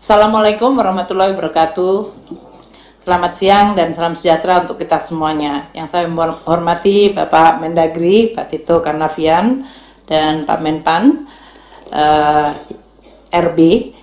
Assalamualaikum warahmatullahi wabarakatuh. Selamat siang dan salam sejahtera untuk kita semuanya. Yang saya hormati Bapak Mendagri, Pak Tito Karnavian, dan Pak Menpan, RB,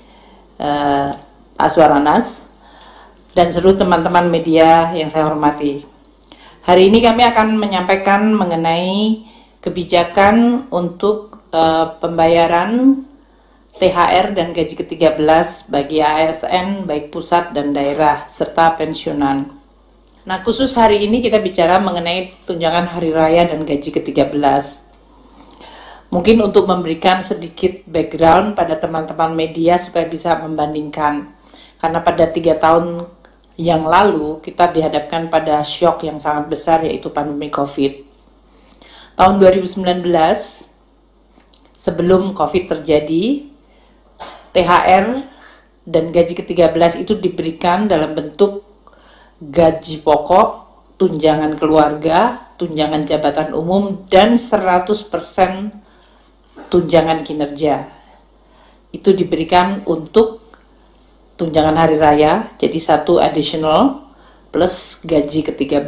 Pak Aswaranas, dan seluruh teman-teman media yang saya hormati. Hari ini kami akan menyampaikan mengenai kebijakan untuk pembayaran THR dan gaji ke-13 bagi ASN baik pusat dan daerah serta pensiunan. Nah, khusus hari ini kita bicara mengenai tunjangan hari raya dan gaji ke-13. Mungkin untuk memberikan sedikit background pada teman-teman media supaya bisa membandingkan. Karena pada 3 tahun yang lalu kita dihadapkan pada shock yang sangat besar, yaitu pandemi COVID. Tahun 2019 sebelum COVID terjadi, THR dan gaji ke-13 itu diberikan dalam bentuk gaji pokok, tunjangan keluarga, tunjangan jabatan umum, dan 100% tunjangan kinerja. Itu diberikan untuk tunjangan hari raya, jadi 1 additional plus gaji ke-13.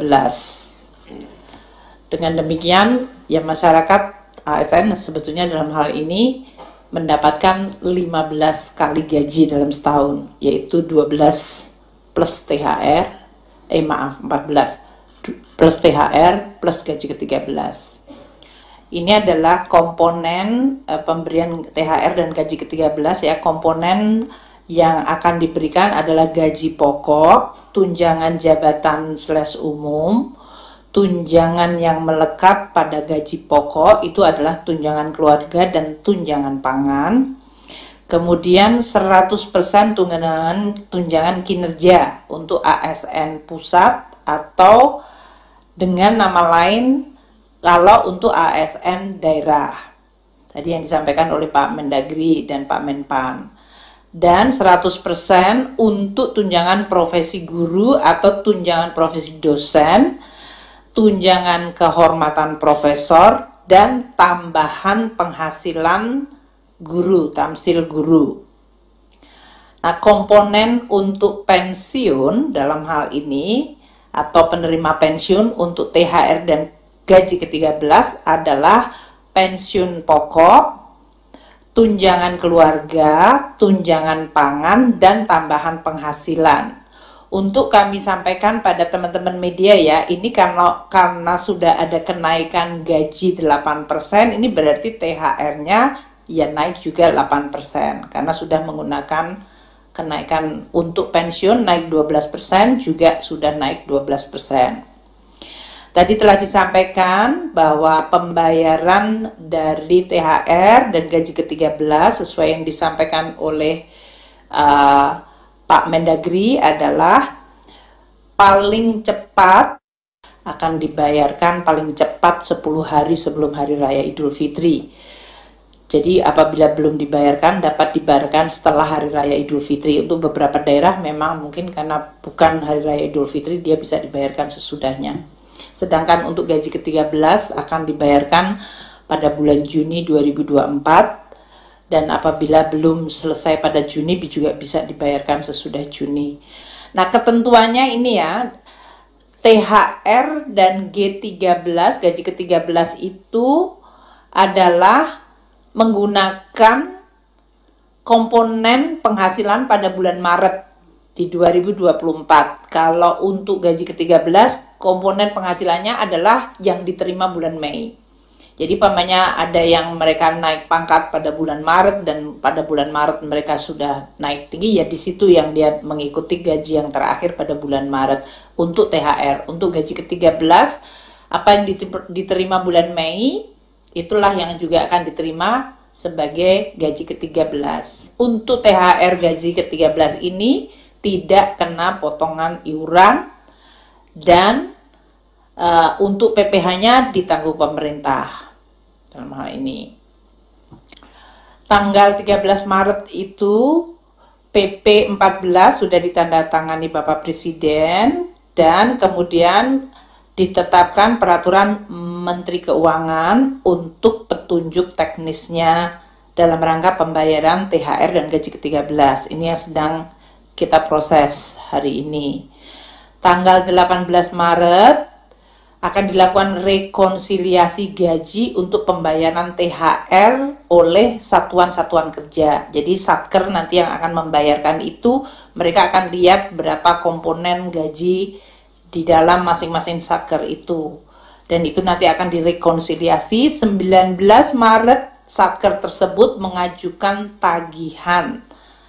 Dengan demikian, ya masyarakat ASN sebetulnya dalam hal ini mendapatkan 15 kali gaji dalam setahun, yaitu 12 plus THR, 14 plus THR plus gaji ke-13. Ini adalah komponen pemberian THR dan gaji ke-13 ya. Komponen yang akan diberikan adalah gaji pokok, tunjangan jabatan /umum, tunjangan yang melekat pada gaji pokok itu adalah tunjangan keluarga dan tunjangan pangan. Kemudian 100% tunjangan kinerja untuk ASN pusat atau dengan nama lain kalau untuk ASN daerah. Tadi yang disampaikan oleh Pak Mendagri dan Pak Menpan. Dan 100% untuk tunjangan profesi guru atau tunjangan profesi dosen, tunjangan kehormatan profesor, dan tambahan penghasilan guru, tamsil guru. Nah, komponen untuk pensiun dalam hal ini atau penerima pensiun untuk THR dan gaji ke-13 adalah pensiun pokok, tunjangan keluarga, tunjangan pangan, dan tambahan penghasilan. Untuk kami sampaikan pada teman-teman media ya, ini karena sudah ada kenaikan gaji 8%, ini berarti THR-nya ya naik juga 8%, karena sudah menggunakan kenaikan untuk pensiun naik 12%, juga sudah naik 12%. Tadi telah disampaikan bahwa pembayaran dari THR dan gaji ke-13 sesuai yang disampaikan oleh Pak Mendagri adalah paling cepat akan dibayarkan paling cepat 10 hari sebelum Hari Raya Idul Fitri. Jadi apabila belum dibayarkan dapat dibayarkan setelah Hari Raya Idul Fitri. Untuk beberapa daerah memang mungkin karena bukan Hari Raya Idul Fitri dia bisa dibayarkan sesudahnya. Sedangkan untuk gaji ke-13 akan dibayarkan pada bulan Juni 2024. Dan apabila belum selesai pada Juni juga bisa dibayarkan sesudah Juni. Nah, ketentuannya ini ya, THR dan G13, gaji ke-13 itu adalah menggunakan komponen penghasilan pada bulan Maret di 2024. Kalau untuk gaji ke-13, komponen penghasilannya adalah yang diterima bulan Mei. Jadi pamannya ada yang mereka naik pangkat pada bulan Maret dan pada bulan Maret mereka sudah naik tinggi, ya di situ yang dia mengikuti gaji yang terakhir pada bulan Maret untuk THR. Untuk gaji ke-13 apa yang diterima bulan Mei itulah yang juga akan diterima sebagai gaji ke-13. Untuk THR gaji ke-13 ini tidak kena potongan iuran dan untuk PPh-nya ditanggung pemerintah. Dalam hal ini tanggal 13 Maret itu PP 14 sudah ditandatangani Bapak Presiden dan kemudian ditetapkan peraturan Menteri Keuangan untuk petunjuk teknisnya dalam rangka pembayaran THR dan gaji ke-13. Ini yang sedang kita proses hari ini. Tanggal 18 Maret akan dilakukan rekonsiliasi gaji untuk pembayaran THR oleh satuan-satuan kerja. Jadi Satker nanti yang akan membayarkan itu, mereka akan lihat berapa komponen gaji di dalam masing-masing Satker itu. Dan itu nanti akan direkonsiliasi. 19 Maret Satker tersebut mengajukan tagihan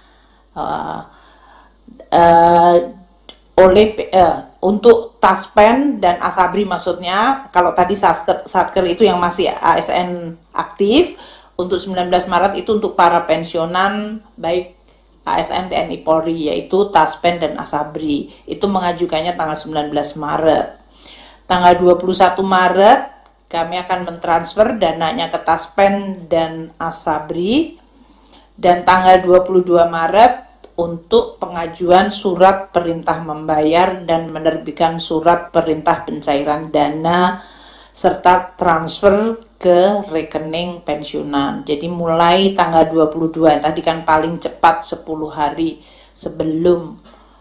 untuk Taspen dan Asabri, maksudnya kalau tadi Satker itu yang masih ASN aktif, untuk 19 Maret itu untuk para pensiunan baik ASN TNI Polri, yaitu Taspen dan Asabri, itu mengajukannya tanggal 19 Maret. Tanggal 21 Maret kami akan mentransfer dananya ke Taspen dan Asabri, dan tanggal 22 Maret untuk pengajuan surat perintah membayar dan menerbitkan surat perintah pencairan dana serta transfer ke rekening pensiunan. Jadi mulai tanggal 22, tadi kan paling cepat 10 hari sebelum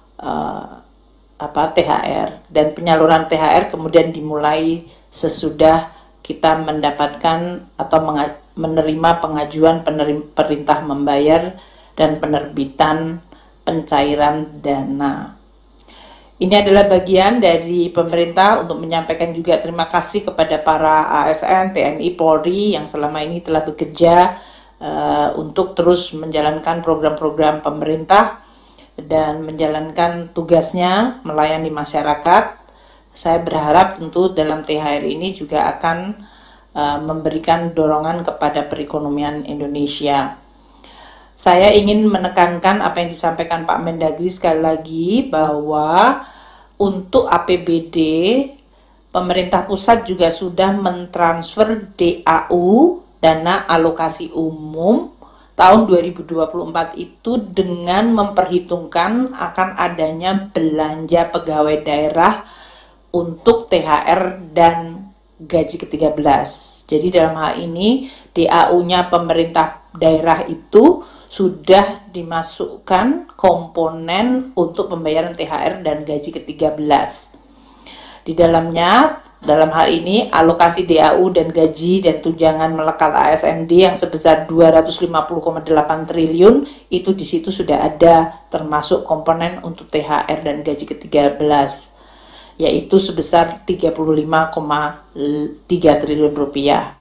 THR, dan penyaluran THR kemudian dimulai sesudah kita mendapatkan atau menerima pengajuan perintah membayar dan penerbitan pencairan dana. Ini adalah bagian dari pemerintah untuk menyampaikan juga terima kasih kepada para ASN TNI Polri yang selama ini telah bekerja untuk terus menjalankan program-program pemerintah dan menjalankan tugasnya melayani masyarakat. Saya berharap tentu dalam THR ini juga akan memberikan dorongan kepada perekonomian Indonesia. Saya ingin menekankan apa yang disampaikan Pak Mendagri sekali lagi, bahwa untuk APBD, pemerintah pusat juga sudah mentransfer DAU, dana alokasi umum, tahun 2024 itu dengan memperhitungkan akan adanya belanja pegawai daerah untuk THR dan gaji ke-13. Jadi dalam hal ini DAU-nya pemerintah daerah itu sudah dimasukkan komponen untuk pembayaran THR dan gaji ke-13. Di dalamnya, dalam hal ini alokasi DAU dan gaji dan tunjangan melekat ASND yang sebesar 250,8 triliun itu di situ sudah ada termasuk komponen untuk THR dan gaji ke-13, yaitu sebesar 35,3 triliun rupiah.